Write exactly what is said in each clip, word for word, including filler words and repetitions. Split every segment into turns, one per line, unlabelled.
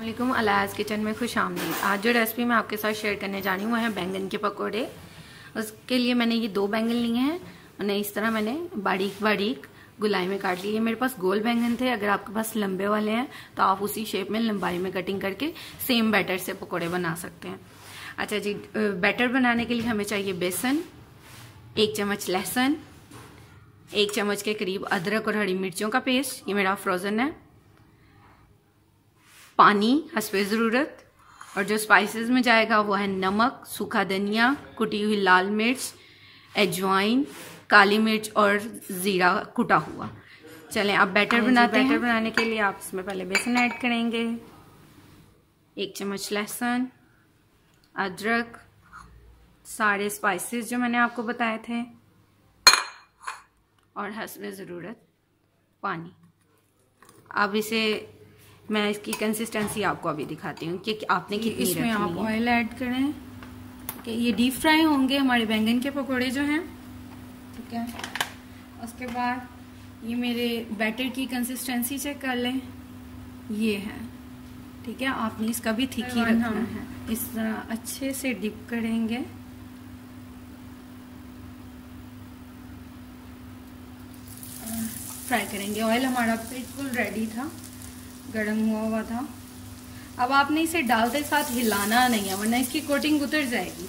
अस्सलामुअलैकुम, अलायाज़ किचन में खुश आमदीद। आज जो रेसिपी मैं आपके साथ शेयर करने जा रही हूँ वो है बैंगन के पकोड़े। उसके लिए मैंने ये दो बैंगन लिए हैं, उन्हें इस तरह मैंने बारीक बारीक गुलाई में काट लिए। मेरे पास गोल बैंगन थे, अगर आपके पास लंबे वाले हैं तो आप उसी शेप में लंबाई में कटिंग करके सेम बैटर से पकौड़े बना सकते हैं। अच्छा जी, बैटर बनाने के लिए हमें चाहिए बेसन, एक चम्मच लहसुन, एक चम्मच के करीब अदरक और हरी मिर्चों का पेस्ट, ये मेरा फ्रोजन है, पानी हस्बे ज़रूरत, और जो स्पाइसेस में जाएगा वो है नमक, सूखा धनिया, कुटी हुई लाल मिर्च, अजवाइन, काली मिर्च और ज़ीरा कुटा हुआ। चलें अब बैटर बनाते हैं। बैटर बनाने के लिए आप इसमें पहले बेसन ऐड करेंगे, एक चम्मच लहसुन, अदरक, सारे स्पाइसेस जो मैंने आपको बताए थे, और हस्बे ज़रूरत पानी। अब इसे मैं इसकी कंसिस्टेंसी आपको अभी दिखाती हूँ कि आपने कितनी रखनी है। इसमें आप ऑयल ऐड करें कि ये डीप फ्राई होंगे हमारे बैंगन के पकोड़े जो हैं, ठीक है। उसके बाद ये मेरे बैटर की कंसिस्टेंसी चेक कर लें, ये है, ठीक है। आपने इसका भी थिक ही रखना है। इस तरह अच्छे से डिप करेंगे, फ्राई करेंगे। ऑयल हमारा बिल्कुल रेडी था, गर्म हुआ हुआ था। अब आपने इसे डालते साथ हिलाना नहीं है, वरना इसकी कोटिंग उतर जाएगी।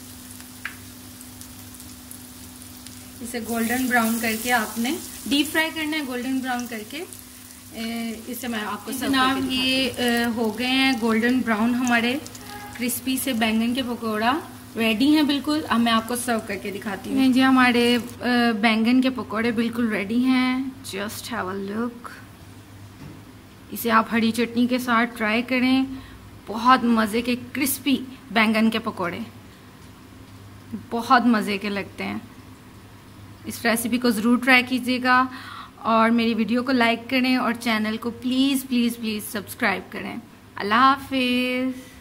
इसे गोल्डन ब्राउन करके आपने डीप फ्राई करना है, गोल्डन ब्राउन करके। इसे मैं आपको जनाब ये हो गए हैं गोल्डन ब्राउन हमारे क्रिस्पी से बैंगन के पकौड़ा रेडी हैं बिल्कुल। अब मैं आपको सर्व करके दिखाती हूँ जी। हमारे बैंगन के पकौड़े बिल्कुल रेडी हैं, जस्ट हैव अ लुक। इसे आप हरी चटनी के साथ ट्राई करें, बहुत मज़े के क्रिस्पी बैंगन के पकोड़े बहुत मज़े के लगते हैं। इस रेसिपी को ज़रूर ट्राई कीजिएगा और मेरी वीडियो को लाइक करें और चैनल को प्लीज़ प्लीज़ प्लीज़ सब्सक्राइब करें। अल्लाह हाफिज़।